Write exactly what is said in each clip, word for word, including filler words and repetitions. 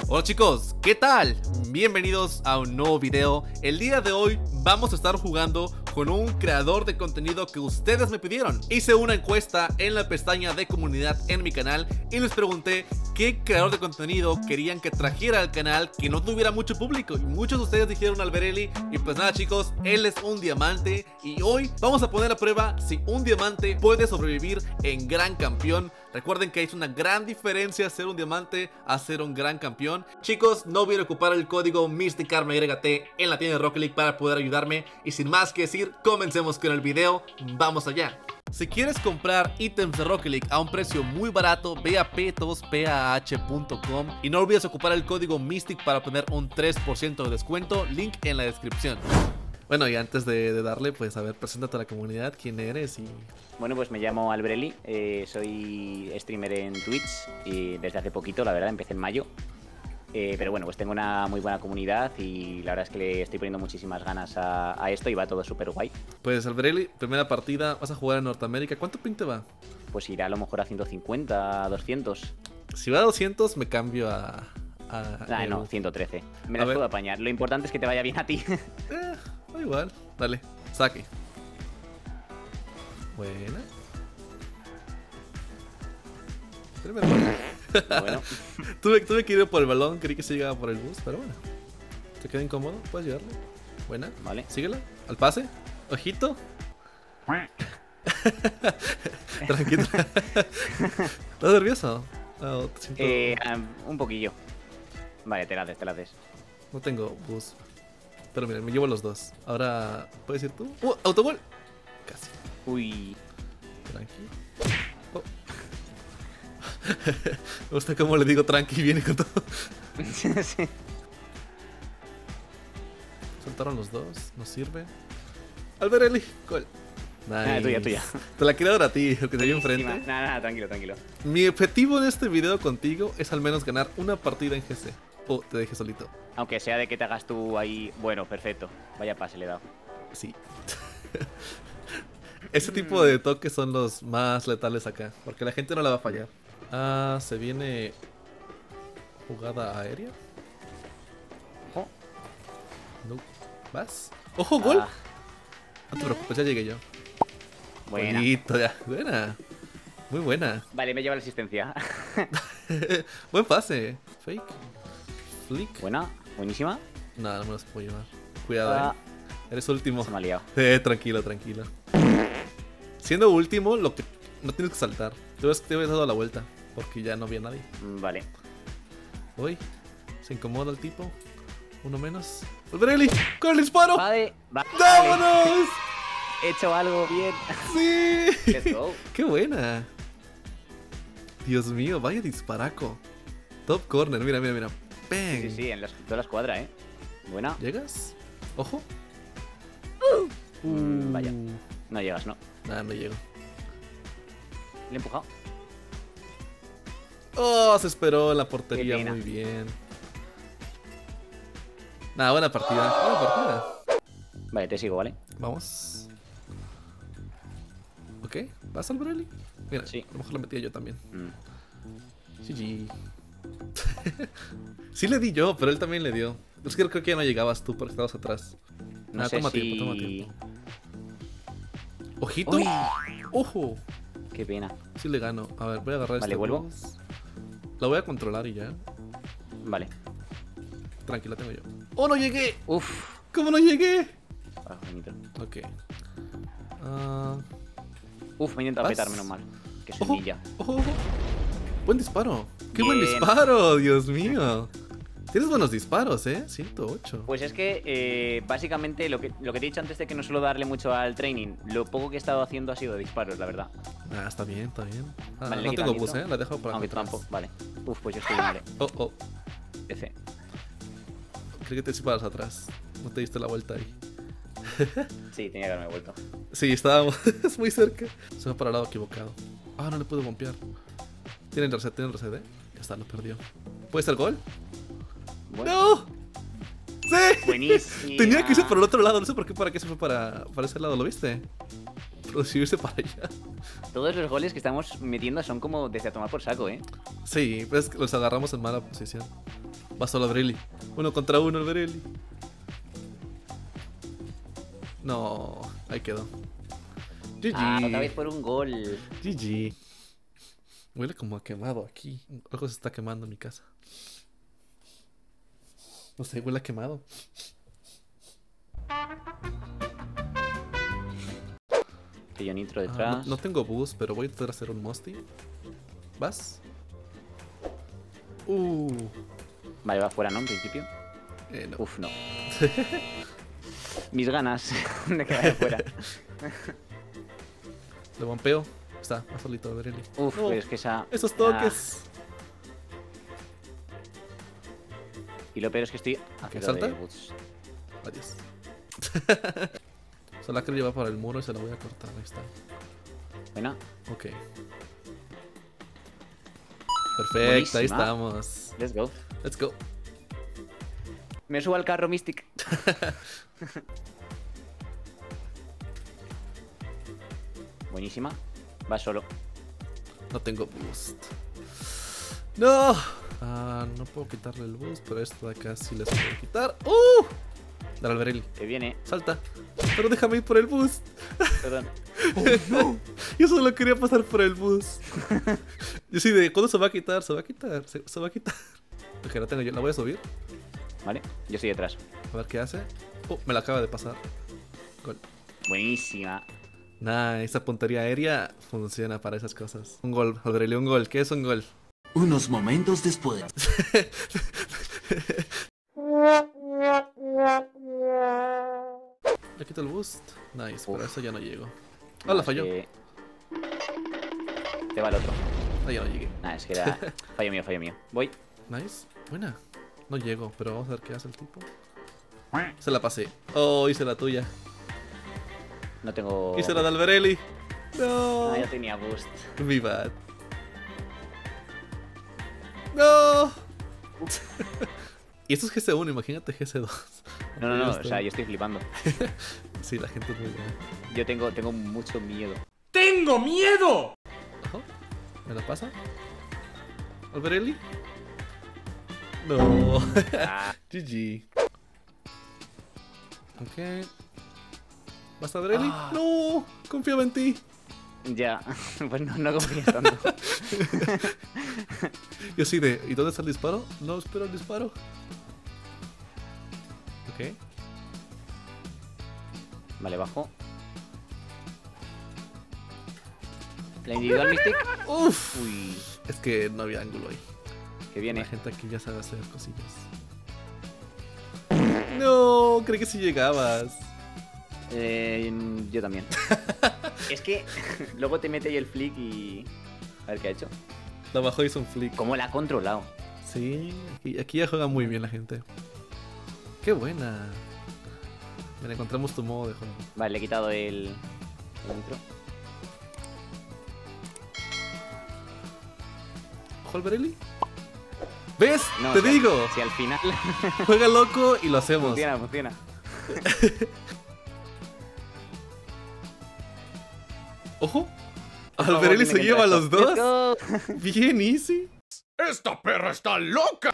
Hola chicos, ¿qué tal? Bienvenidos a un nuevo video. El día de hoy vamos a estar jugando con un creador de contenido que ustedes me pidieron. Hice una encuesta en la pestaña de comunidad en mi canal y les pregunté qué creador de contenido querían que trajera al canal que no tuviera mucho público, y muchos de ustedes dijeron Alberelli. Y pues nada chicos, él es un diamante y hoy vamos a poner a prueba si un diamante puede sobrevivir en Gran Campeón. Recuerden que es una gran diferencia ser un diamante a ser un gran campeón. Chicos, no olviden ocupar el código MYSTICARMYT en la tienda de Rocket League para poder ayudarme. Y sin más que decir, comencemos con el video. Vamos allá. Si quieres comprar ítems de Rocket League a un precio muy barato, ve a p dos p a h punto com y no olvides ocupar el código MYSTIC para obtener un tres por ciento de descuento. Link en la descripción. Bueno, y antes de, de darle, pues a ver, preséntate a la comunidad, quién eres y... Bueno, pues me llamo Alberelli, eh, soy streamer en Twitch y desde hace poquito, la verdad, empecé en mayo. Eh, pero bueno, pues tengo una muy buena comunidad y la verdad es que le estoy poniendo muchísimas ganas a, a esto y va todo súper guay. Pues Alberelli, primera partida, vas a jugar en Norteamérica. ¿Cuánto ping te va? Pues irá a lo mejor a ciento cincuenta, doscientos. Si va a doscientos me cambio a... a Ah, el... no, ciento trece. Me A las ver. puedo apañar. Lo importante es que te vaya bien a ti. Eh, da igual. Dale, saque. Buena. Primer gol. Bueno, tuve, tuve que ir por el balón, creí que se llegaba por el bus, pero bueno. ¿Te queda incómodo? ¿Puedes llevarle? Buena. vale. Síguela. Al pase. Ojito. Tranquilo. ¿Estás nervioso? Oh, te siento- Eh, um, un poquillo. Vale, te la haces, te la haces. No tengo bus. Pero mira, me llevo los dos. Ahora, ¿puedes ir tú? ¡Uh! ¡Autogol! Casi. Uy. Tranqui. Oh. Me gusta cómo le digo tranqui y viene con todo. Sí. Soltaron los dos, nos sirve. Alberelli, gol. Nice. Ah, tuya, tuya. Te la quiero dar a ti, porque te vi enfrente. Nada, nada, tranquilo, tranquilo. Mi objetivo en este video contigo es al menos ganar una partida en G C. Oh, te dejé solito. Aunque sea de que te hagas tú ahí. Bueno, perfecto. Vaya pase le he dado. Sí. Ese tipo de toques son los más letales acá, porque la gente no la va a fallar. Ah, se viene jugada aérea. Ojo. No. ¿Vas? ¡Ojo, gol! Ah, No te preocupes, ya llegué yo. buena. Bonito, ya. Buena. Muy buena. Vale, me lleva la asistencia. Buen pase. Fake. Flick. Buena, buenísima. No, no me los puedo llevar. Cuidado, Ah, eh. Eres último. se me ha liado. Eh, tranquilo, tranquilo. Siendo último, lo que no tienes que saltar. Te hubieras, te hubieras dado la vuelta, porque ya no había nadie. Mm, Vale. Uy, se incomoda el tipo. Uno menos. ¡Alberelli! ¡Con el disparo! Vale, vale. ¡Vámonos! He hecho algo bien. ¡Sí! Let's go. ¡Qué buena! Dios mío, vaya disparaco. Top corner, mira, mira, mira. ¡Bang! Sí, sí, sí, en las, toda la escuadra, ¿eh? Buena. ¿Llegas? ¡Ojo! Mm, vaya. No llegas, ¿no? Nada, no llego. Le he empujado. Oh, se esperó en la portería Qué pena. muy bien. Nada, buena partida. Buena partida. Vale, te sigo, ¿vale? Vamos. Ok, ¿vas Alberelli? Mira, Sí. a lo mejor la metía yo también. Mm. G G. Sí le di yo, pero él también le dio. Es que creo que ya no llegabas tú porque estabas atrás. No Nada, sé toma si... tiempo, toma tiempo. Ojito. Uy, Ojo. qué pena. Sí le gano. A ver, voy a agarrar Vale, este ¿vuelvo? bus. La voy a controlar y ya. Vale. Tranquila, tengo yo. ¡Oh, no llegué! Uf. ¿Cómo no llegué? Ah, bonito. Ok. Ah, Uf, me he intentado ¿Vas? petar, menos mal. Que soy ojo, ninja. ojo, ojo. Buen disparo. ¡Qué buen Bien. disparo! Dios mío. Tienes buenos disparos, ¿eh? ciento ocho. Pues es que, eh, básicamente, lo que, lo que te he dicho antes de que no suelo darle mucho al training, lo poco que he estado haciendo ha sido disparos, la verdad. Ah, está bien, está bien. Ah, Vale, le no quito tengo al bus, hito. ¿eh? La dejo por acá Aunque tú atrás. tampoco, vale. Uf, pues yo estoy mal. Oh, oh. F. Creí que te disparas atrás. No te diste la vuelta ahí. Sí, tenía que haberme vuelto. Sí, estábamos es muy cerca. Se me ha parado equivocado. Ah, no le puedo bombear. Tienen reset, tienen reset, ¿eh? Ya está, lo perdió. ¿Puede ser gol? Bueno, ¡No! ¡Sí! buenísimo. Tenía que irse por el otro lado. No sé por qué, para qué se fue para, para ese lado. ¿Lo viste? introducirse para allá. Todos los goles que estamos metiendo son como desde a tomar por saco, ¿eh? Sí, pues los agarramos en mala posición. Va solo Albrelli. Uno contra uno, Albrelli. No, ahí quedó. G G. Ah, otra vez por un gol. G G. Huele como a quemado aquí. Algo se está quemando en mi casa. No sé, huele a quemado. Que yo nitro Ah, detrás. no, no tengo boost, pero voy a tratar de hacer un musty. ¿Vas? Uh. Vale, va fuera, ¿no? En principio. Eh, no. Uf, no. Mis ganas de quedar fuera. Le bombeo. Está, va solito Albrelli. Uf, No, pero es que esa... esos toques. Ah. Y lo peor es que estoy haciendo ¿salta? de boots. Adiós. Solo que lleva para el muro y se la voy a cortar. Ahí está. Buena. Ok. Perfecto, ahí Buenísima. estamos. Let's go. Let's go. Me subo al carro Mystic. Buenísima. Va solo. No tengo boost. No. Ah, no puedo quitarle el boost, pero esto de acá sí les puedo quitar. ¡Uh! Dale, Albrelli. Que viene. Salta. Pero déjame ir por el boost. Perdón. Yo solo quería pasar por el boost. Yo sí de, ¿cuándo se va a quitar? Se va a quitar, se, se va a quitar. Ok, la tengo yo, la voy a subir. Vale, yo estoy detrás. A ver qué hace. Oh, me la acaba de pasar. Gol. Buenísima. Nah, esa puntería aérea funciona para esas cosas. Un gol, Albrelli, un gol. ¿Qué es un gol? Unos momentos después. Le quito el boost. Nice, Uf. pero eso ya no llego. Ah, No, la es falló. que- Te va el otro. Ah, ya no llegué. Nah, es que era... Fallo mío, fallo mío. Voy. Nice. Buena. No llego, pero vamos a ver qué hace el tipo. Se la pasé. Oh, hice la tuya. No tengo... Hice la de Albrelli. No. Ah, ya tenía boost. Mi bad. No. Y esto es G C uno, imagínate G C dos. No, no, no, Ya o estoy- sea, yo estoy flipando. Sí, la gente es muy buena. Yo tengo, tengo mucho miedo. ¡Tengo miedo! Ojo. ¿Me la pasa? ¿Albrelli? No. Ah, G G. Ok. ¿Vas Albrelli? Ah. No. Confiaba en ti. ya, pues no, no confías tanto. Yo sí de, ¿y dónde está el disparo? No espero el disparo. Ok. Vale, bajo. La individual Mystic. Uf. Uy, Es que no había ángulo ahí. que La viene. gente aquí ya sabe hacer cosillas. No, creí que si llegabas. Eh, yo también. Es que luego te mete ahí el flick y... A ver qué ha hecho. La bajó y hizo un flick. ¿Cómo la ha controlado? Sí, aquí, aquí ya juega muy bien la gente. Qué buena. Mira, encontramos tu modo de juego. Vale, le he quitado el... el intro. ¿Ojo Albrelli? ¿Ves? No, Te o sea, digo. Si al final Juega loco y lo hacemos. funciona, funciona. Ojo. Por favor, Albrelli dime se que lleva a entra los esto. dos. Let's go. Bien easy. ¡Esta perra está loca!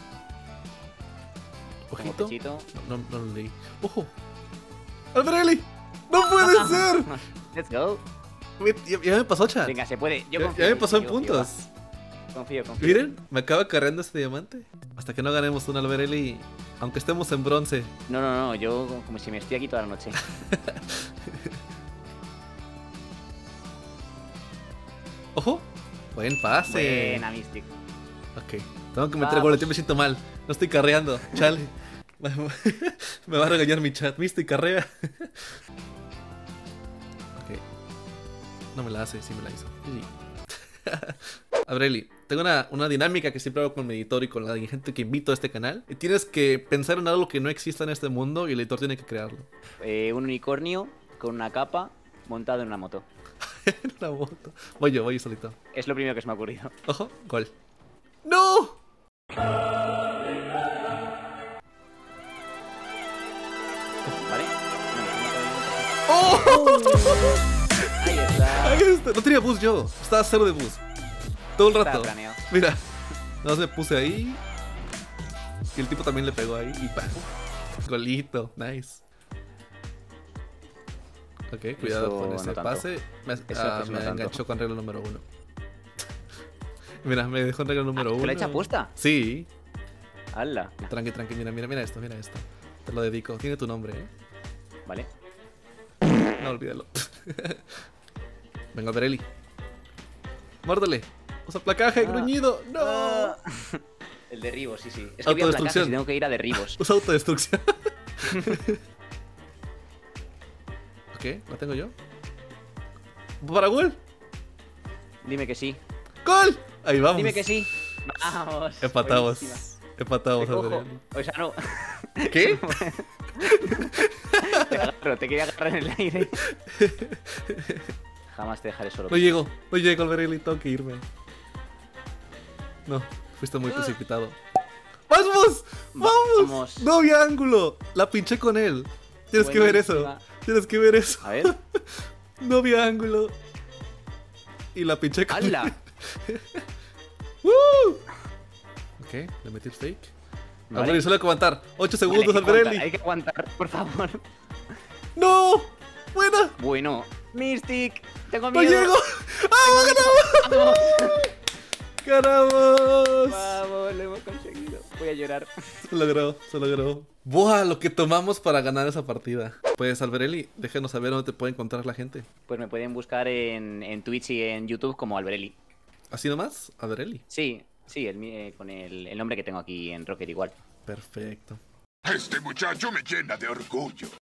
Como Ojito. pechito. No, no, no lo leí. ¡Ojo! ¡Albrelli! ¡No puede ser! Let's go. Ya, ya me pasó, chat. Venga, se puede. Yo ya, confío. ya me pasó en yo confío, puntos. va. Confío, confío. Miren, me acaba cargando este diamante. Hasta que no ganemos un Albrelli, aunque estemos en bronce. No, no, no. Yo como si me estoy aquí toda la noche. ¡Ojo! Buen pase. Buena, Mystic. Ok. Tengo que meter Vamos. gol, me siento mal. No estoy carreando. Chale. Me va a regañar mi chat. ¿Viste? Carrea. Ok. No me la hace, sí me la hizo. Albrelli, tengo una, una dinámica que siempre hago con mi editor y con la gente que invito a este canal. Y tienes que pensar en algo que no exista en este mundo y el editor tiene que crearlo. Eh, un unicornio con una capa montado en una moto. En una moto. Voy yo, voy yo solito. Es lo primero que se me ha ocurrido. Ojo, gol. ¡No! ¿Vale? ¡Oh! este? No tenía boost yo. Estaba cero de boost. Todo el Estaba rato. planeado. Mira. Nada más me puse ahí. Y el tipo también le pegó ahí. Y pa. Golito. Nice. Ok, cuidado Eso con ese no tanto. pase. Me, Eso ah, pues no me tanto. enganchó con regla número uno. Mira, me dejó en regla número ¿Te uno. la echa puesta? Sí. ¡Hala! Tranqui, tranqui. Mira, mira, mira esto, mira esto. Te lo dedico. Tiene tu nombre, eh. Vale. No, olvídalo. Venga, Bereli. Mórdele. Usa placaje, Ah. gruñido. No. Ah. El derribo, sí, sí. Es que voy a placajes Autodestrucción. y tengo que ir a derribos. Usa autodestrucción. Ok, ¿la tengo yo? ¿Para gol? Dime que sí. ¡Gol! Ahí vamos. Dime que sí. Vamos. Empatamos. Buenísima. Empatamos, Te cojo. Adrián. O sea, no. ¿Qué? Te agarro, te quería agarrar en el aire. Jamás te dejaré solo. No llego, no llego al Bereli, tengo que irme. No, fuiste muy precipitado. ¡Vamos! ¡Vamos! Vamos. No había ángulo. La pinché con él. Tienes que ver eso. Buenísima. Tienes que ver eso. A ver. No había ángulo. Y la pinché con él. ¡Hala! ¡Woo! Ok, le metí el fake. Vale. Alberi, solo hay que aguantar. ocho Vale, segundos hay al que aguantar, Bereli. Hay que aguantar, por favor. ¡No! ¡Buena! Bueno. Mystic. Tengo ¡No miedo. llego! ¡Ah, ganamos! Vamos. ¡Ganamos! Vamos, lo hemos conseguido. Voy a llorar. Se logró, se logró. ¡Buah! Lo que tomamos para ganar esa partida. Pues, Alberelli, déjanos saber dónde te puede encontrar la gente. Pues me pueden buscar en, en Twitch y en YouTube como Alberelli. ¿Así nomás? Alberelli. Sí, sí, el, mi- eh, con el, el nombre que tengo aquí en Rocket igual. Perfecto. Este muchacho me llena de orgullo.